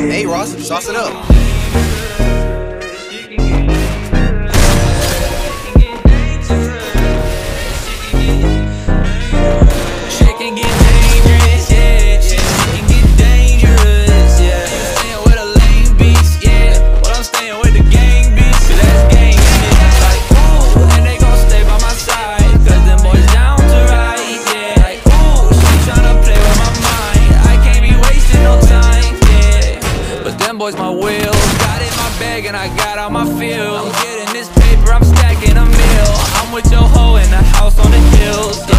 Hey Ross, sauce it up. Boys, my wheels got in my bag and I got out my field. I'm getting this paper, I'm stacking a meal. I'm with your hoe in the house on the hills.